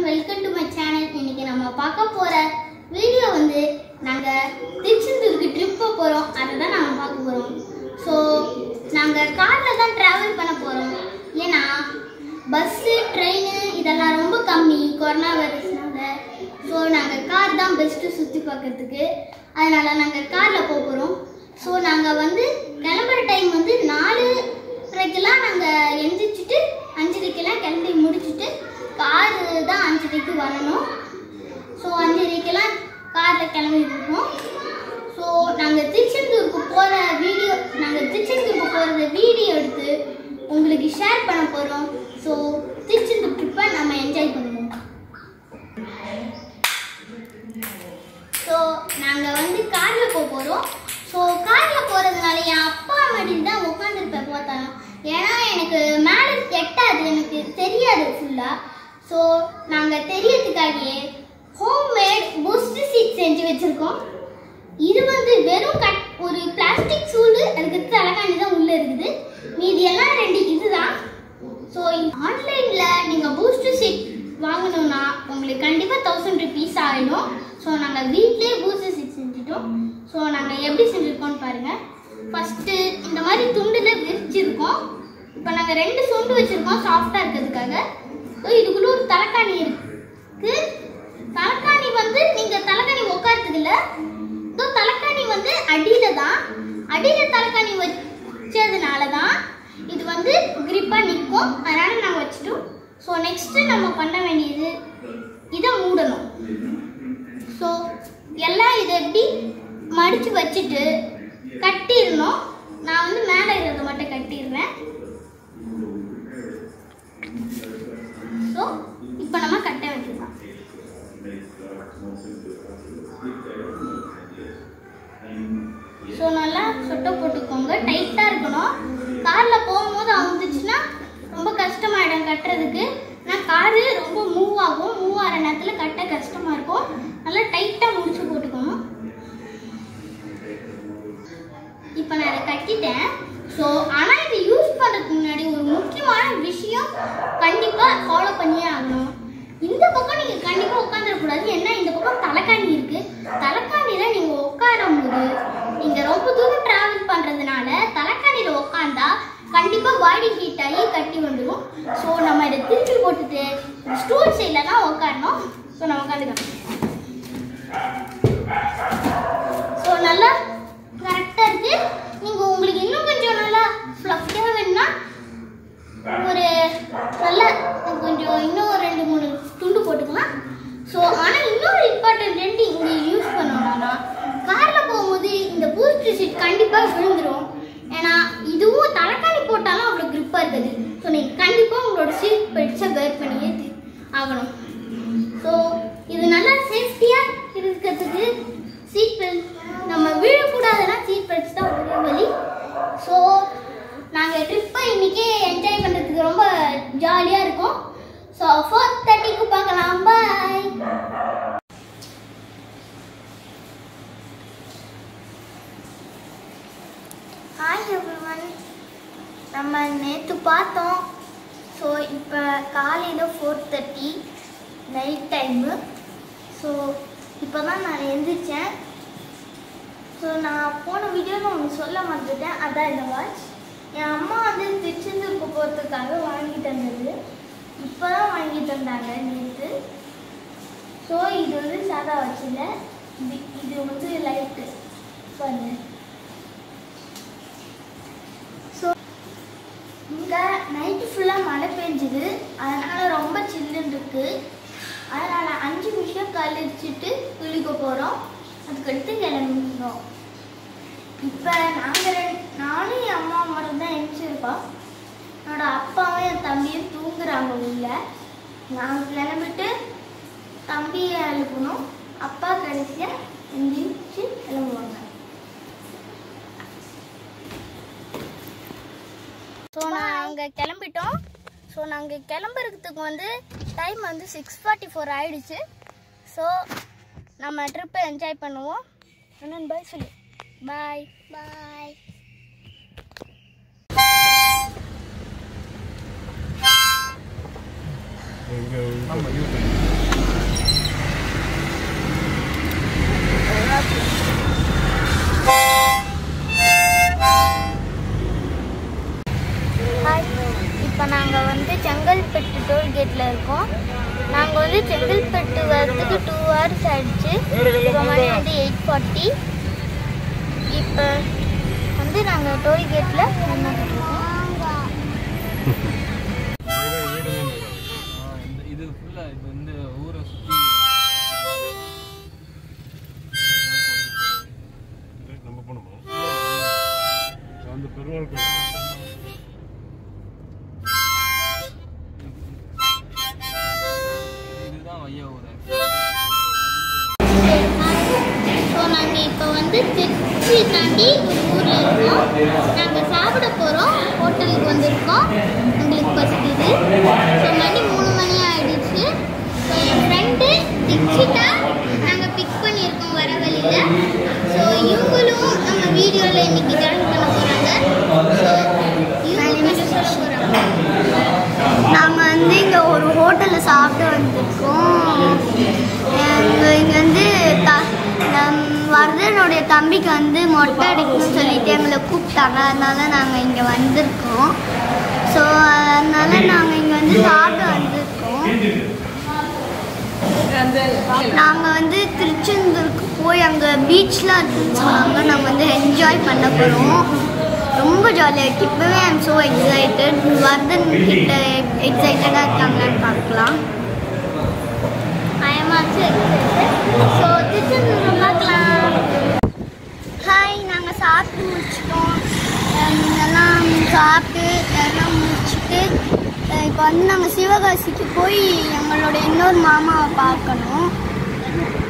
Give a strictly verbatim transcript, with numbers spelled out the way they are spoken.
welcome to my channel. இன்னைக்கு நம்ம பார்க்க போற வீடியோ வந்து நாங்க திருச்செந்தூருக்கு ட்ரிப் போறோம். அத தான் நாம பார்க்க போறோம். சோ நாங்க கார்ல தான் டிராவல் பண்ண போறோம். ஏனா பஸ், ட்ரெயின் இதெல்லாம் ரொம்ப கம்மி கொரோனா வைரஸ்னால. சோ நாங்க கார் தான் பெஸ்ட் சுத்தி பார்க்கிறதுக்கு. அதனால நாங்க கார்ல போக போறோம். சோ நாங்க வந்து கிளம்புற டைம் வந்து நாலு மணிக்கெல்லாம் நாங்க எந்திரிச்சிட்டு அஞ்சரைக்கெல்லாம் கிளம்பி முடிச்சிட்டு கார் தான் அஞ்சரைக்கு வரணும். ஸோ அஞ்சரைக்கெல்லாம் காரில் கிளம்பி இருக்கோம். ஸோ நாங்கள் திருச்செந்தூருக்கு போகிற வீடியோ நாங்கள் திருச்செந்தூருக்கு போகிறத வீடியோ எடுத்து உங்களுக்கு ஷேர் பண்ண போகிறோம். ஸோ திருச்செந்தூர் ட்ரிப்பை நம்ம என்ஜாய் பண்ணுவோம். ஸோ நாங்கள் வந்து காரில் போக போகிறோம். ஸோ காரில் போகிறதுனால என் அப்பா மடியில் தான் உட்காந்துருப்பேன் பார்த்தாலும். ஏன்னா எனக்கு மேலே எட்டாது, எனக்கு தெரியாது ஃபுல்லாக. ஸோ நாங்கள் தெரியறதுக்காகவே ஹோம்மேட் பூஸ்ட் சீட் செஞ்சு வச்சுருக்கோம். இது வந்து வெறும் கட் ஒரு பிளாஸ்டிக் சூடு, அதுக்கு தலைக்காணி தான் உள்ளே இருக்குது. மீதி எல்லாம் ரெண்டு இதுதான். ஸோ ஆன்லைனில் நீங்கள் பூஸ்ட் சீட் வாங்கணும்னா உங்களுக்கு கண்டிப்பாக தௌசண்ட் ருபீஸ் ஆகிடும். ஸோ நாங்கள் வீட்டிலே பூஸ்ட் சீட் செஞ்சுட்டோம். ஸோ நாங்கள் எப்படி செஞ்சுருக்கோம்னு பாருங்கள். ஃபஸ்ட்டு இந்த மாதிரி துண்டில் விரிச்சிருக்கோம். இப்போ நாங்கள் ரெண்டு சொண்டு வச்சுருக்கோம் சாஃப்டாக இருக்கிறதுக்காக. ஸோ இதுக்குள்ளே ஒரு தலைக்காணி இருக்கு. தலைக்காணி வந்து நீங்கள் தலைக்காணி உட்காரத்துக்கு இல்லை, இதோ தலைக்காணி வந்து அடியில் தான். அடியில் தலைக்காணி வச்சதுனால தான் இது வந்து கிரிப்பாக நிற்கும். அதனால் நாங்கள் வச்சுட்டோம். ஸோ நெக்ஸ்ட்டு நம்ம பண்ண வேண்டியது இதை மூடணும். ஸோ எல்லாம் இதை எப்படி மடித்து வச்சுட்டு கட்டிடணும். நான் வந்து மேலே இருக்கிறத மட்டும் கட்டிடுறேன். ஸோ இப்போ நம்ம கட்ட வேண்டியதுதான். ஸோ நல்லா சொட்டை போட்டுக்கோங்க, டைட்டாக இருக்கணும். காரில் போகும்போது அவுந்துச்சுன்னா ரொம்ப கஷ்டமாயிடும் கட்டுறதுக்கு. ஆனால் காரு ரொம்ப மூவ் ஆகும். மூவ் ஆகிற நேரத்தில் கட்ட கஷ்டமாக இருக்கும். நல்லா டைட்டாக முடிச்சு போட்டுக்கணும். இப்போ நான் அதை கட்டிட்டேன். ஸோ ஆனால் இதை யூஸ் பண்ணுறதுக்கு முன்னாடி ஒரு முக்கியமான விஷயம் கண்டிப்பாக ஃபாலோ பண்ணியே ஆகணும். இந்த பக்கம் நீங்கள் கண்டிப்பாக உட்காந்துடக்கூடாது. ஏன்னா இந்த பக்கம் தலைக்காணி இருக்குது. தலைக்காணியில் நீங்கள் உட்காரும் போது நீங்கள் ரொம்ப தூரம் ட்ராவல் பண்ணுறதுனால தலைக்காணியில் உட்காந்தா கண்டிப்பாக பாடி ஹீட் ஆகி கட்டி வந்துடும். ஸோ நம்ம இதை திருப்பி போட்டுட்டு ஸ்டூல் சைடில் தான் உட்காரணும். ஸோ நான் உட்காந்துக்கிறேன். ஸோ நல்லா கரெக்டாக இருக்குது. நீங்கள் உங்களுக்கு இன்னும் கொஞ்சம் நல்லா ஃப்ளஃபியாக வேணும்னா ஒரு நல்லா கொஞ்சம் இன்னும் ஒரு ரெண்டு மூணு துண்டு போட்டுக்கலாம். ஸோ ஆனால் இன்னொரு இம்பார்ட்டன்ட் ரெண்டு இங்கே யூஸ் பண்ணோம்னா காரில் போகும்போது இந்த பூஸ்ட் சீட் கண்டிப்பாக விழுந்துடும். ஏன்னா இதுவும் தலைக்காணி போட்டாலும் அவ்வளோ கிரிப்பாக இருக்குது. ஸோ நீங்கள் கண்டிப்பாக உங்களோட சீட் பெல்ட்ஸை வேர் பண்ணியே ஆகணும். ஸோ இது நல்லா சேஃப்டியாக இருக்கிறதுக்கு சீட் பெல்ட் நம்ம விழக்கூடாதுன்னா சீட் பெல்ட்ஸ் தான் ஒரே வழி. ஸோ நாங்கள் ட்ரிப்பை இன்றைக்கே என்ஜாய் பண்ணுறதுக்கு ரொம்ப ஜாலியாக இருக்கும். ஸோ ஃபோர் தேர்ட்டிக்கு பார்க்கலாம். பாய். Hi everyone. நம்ம நேற்று பார்த்தோம். ஸோ இப்போ காலையில் four thirty night time. So இப்போ தான் நான் எழுந்திரிச்சேன். ஸோ நான் போன வீடியோவில் ஒன்று சொல்ல மறந்துட்டேன். அதான் இந்த வாட்ச் என் அம்மா வந்து திருச்செந்தூருக்கு போகிறதுக்காக வாங்கிட்டு வந்தது. இப்போ தான் வாங்கிட்டு வந்தாங்க நேற்று. ஸோ இது வந்து சாதா வாட்சில் இது இது வந்து லைட்டு பாருங்க. ஸோ இங்கே நைட்டு ஃபுல்லாக மழை பெஞ்சுது. அதனால் ரொம்ப சில்லுன்னு இருக்குது. அதனால் அஞ்சு நிமிஷம் கழிச்சிட்டு குளிக்க போகிறோம். அதுக்கடுத்து கிளம்பிடுறோம். இப்போ நாங்கள் ரெண்டு நானும் என் அம்மா மட்டும் தான் எழுந்திருப்போம். என்னோட அப்பாவும் என் தம்பியும் தூங்குறாங்க உள்ள. நாங்கள் கிளம்பிட்டு தம்பியை எழுப்பணும். அப்பா கடைசியாக எந்திரிச்சு கிளம்புவாங்க. ஸோ நாங்கள் கிளம்பிட்டோம். ஸோ நாங்கள் கிளம்புறதுக்கு வந்து டைம் வந்து சிக்ஸ் ஃபார்ட்டி ஃபோர் ஆயிடுச்சு. ஸோ நம்ம ட்ரிப்பை என்ஜாய் பண்ணுவோம். அண்ணன் பாய் சொல்லு. பாய் பாய். Go. இப்போ நாங்கள் வந்து செங்கல்பட்டு டோல்கேட்டில் இருக்கோம். நாங்கள் வந்து செங்கல்பட்டு வரதுக்கு டூ ஹவர்ஸ் ஆயிடுச்சு. இப்போ மணி வந்து எயிட் ஃபார்ட்டி. இப்போ வந்து நாங்கள் டோல்கேட்டில் நின்றுட்டு இருக்கோம். இது ஃபுல்லாக இப்போ இந்த ஊரை சுற்றி நம்ம போனோம். அந்த பெருவாள் இதுதான் ஐயா ஊர். ஸோ நாங்கள் இப்போ வந்து திருச்சி தாண்டி ஊரில் இருக்கோம். நாங்கள் சாப்பிட போகிறோம். ஹோட்டலுக்கு வந்திருக்கோம். உங்களுக்கு பசிக்குது. ஸோ மணி மூணு மணி ஆகிடுச்சு. ஸோ என் ஃப்ரெண்டு திக்ஷிதா நாங்கள் பிக் பண்ணியிருக்கோம் வர வழியில். ஸோ இவங்களும் நம்ம வீடியோவில் இன்னைக்கு ஜாயின் பண்ண போகிறாங்க. ஸோ இவங்க சொல்ல போகிறாங்க. நாங்கள் வந்து இங்கே ஒரு ஹோட்டலில் சாப்பிட்டு வந்திருக்கோம். இங்கே வந்து த நம் வர்தனுடைய தம்பிக்கு வந்து மொட்டை அடிக்கணும்னு சொல்லிட்டு எங்களை கூப்பிட்டாங்க. அதனால நாங்கள் இங்கே வந்திருக்கோம். ஸோ அதனால நாங்கள் இங்கே வந்து சாப்பிட வந்திருக்கோம். நாங்கள் வந்து திருச்செந்தூருக்கு போய் அங்கே பீச்லாம் இருக்குன்னு சொன்னாங்க. நாங்கள் வந்து என்ஜாய் பண்ண போகிறோம். ரொம்ப ஜாலியாக இருக்குது. இப்போவே I am so excited. Vardhan கிட்ட எக்ஸைட்டடாக இருக்காங்கன்னு பார்க்கலாம். I am also excited. So Tiruchendur பார்க்கலாம். ஹாய், நாங்கள் சாப்பிட்டு முடிச்சிட்டோம். எல்லாம் சாப்பிட்டு எல்லாம் முடிச்சுட்டு இப்போ வந்து நாங்கள் சிவகாசிக்கு போய் எங்களோட இன்னொரு மாமாவை பார்க்கணும்.